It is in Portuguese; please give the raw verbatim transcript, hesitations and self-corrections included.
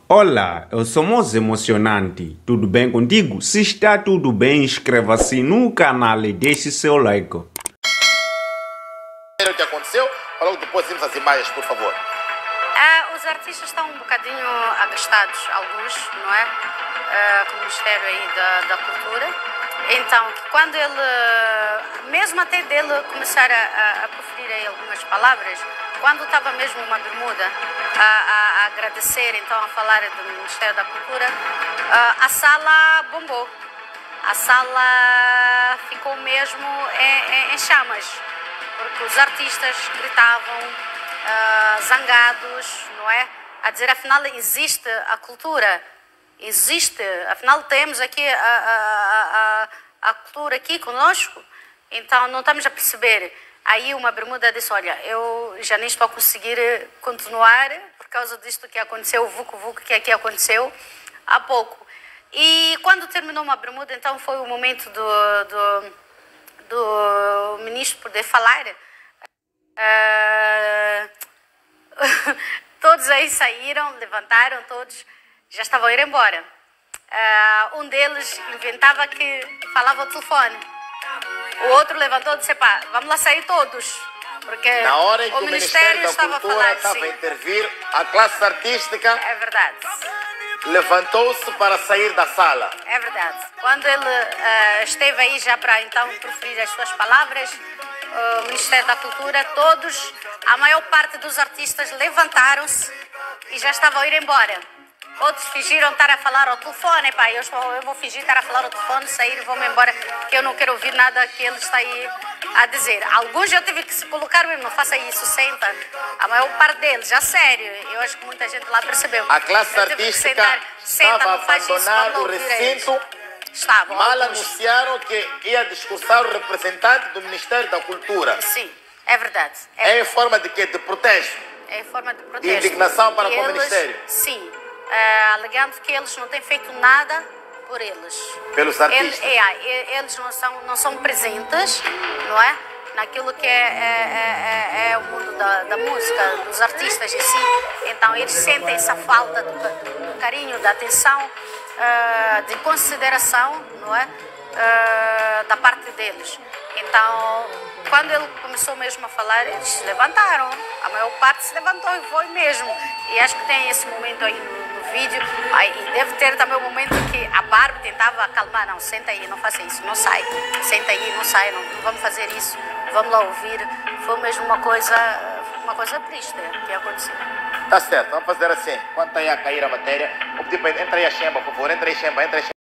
Olá, eu sou Moço Emocionante. Tudo bem contigo? Se está tudo bem, inscreva-se no canal e deixe seu like. O que aconteceu? Logo depois vimos as imagens, por favor. Ah, os artistas estão um bocadinho agastados, alguns, não é? Ah, com o Ministério aí da, da Cultura. Então, quando ele, mesmo até dele começar a, a, a proferir aí algumas palavras, quando estava mesmo uma bermuda a, a, a agradecer, então a falar do Ministério da Cultura, a, a sala bombou. A sala ficou mesmo em, em, em chamas, porque os artistas gritavam, uh, zangados, não é? A dizer, afinal, existe a cultura, existe, afinal, temos aqui a, a, a, a cultura aqui conosco, então não estamos a perceber. Aí uma bermuda disse, olha, eu já nem estou a conseguir continuar por causa disto que aconteceu, o vucu-vucu que aqui aconteceu há pouco. E quando terminou uma bermuda, então foi o momento do, do, do ministro poder falar. Uh, todos aí saíram, levantaram, todos já estavam a ir embora. Uh, um deles inventava que falava ao telefone. O outro levantou e disse, pá, vamos lá sair todos. Porque Na hora em que o, o Ministério, Ministério da estava Cultura a falar, estava sim. a intervir, a classe artística É verdade. levantou-se para sair da sala. É verdade. Quando ele uh, esteve aí já para então proferir as suas palavras, uh, o Ministério da Cultura, todos, a maior parte dos artistas levantaram-se e já estavam a ir embora. Outros fingiram estar a falar ao telefone, pá, eu, estou, eu vou fingir estar a falar ao telefone, sair e vou-me embora, porque eu não quero ouvir nada que ele está aí a dizer. Alguns eu tive que se colocar mesmo, não faça isso, senta. A maior parte deles, a sério, eu acho que muita gente lá percebeu. A classe Eu tive que artística sentar, senta, estava a não faz isso, abandonar vamos o ouvir a eles. recinto. Estavam, Mal alguns. anunciaram que ia discursar o representante do Ministério da Cultura. Sim, é verdade. É, É em forma de quê? De protesto. é em forma de protesto. De indignação para E com o eles, Ministério. Sim, eh, alegando que eles não têm feito nada por eles. Pelos Eles, artistas. é, eles não são, não são presentes, não é? Naquilo que é, é, é, é o mundo da, da música, dos artistas em si. Então eles sentem essa falta do, do carinho, da atenção, uh, de consideração, não é? Uh, da parte deles. Então, quando ele começou mesmo a falar, eles se levantaram. A maior parte se levantou e foi mesmo. E acho que tem esse momento aí no, no vídeo. Aí, e deve ter também o momento que a Barbie tentava acalmar. Não, senta aí, não faça isso, não sai. Senta aí, não sai, não, não vamos fazer isso. Vamos lá ouvir. Foi mesmo uma coisa, uma coisa triste que aconteceu. Tá certo, vamos fazer assim. Quando está aí a cair a matéria, vou pedir para entra aí a Xemba, por favor. Entra aí, Xemba, entra aí, Xemba.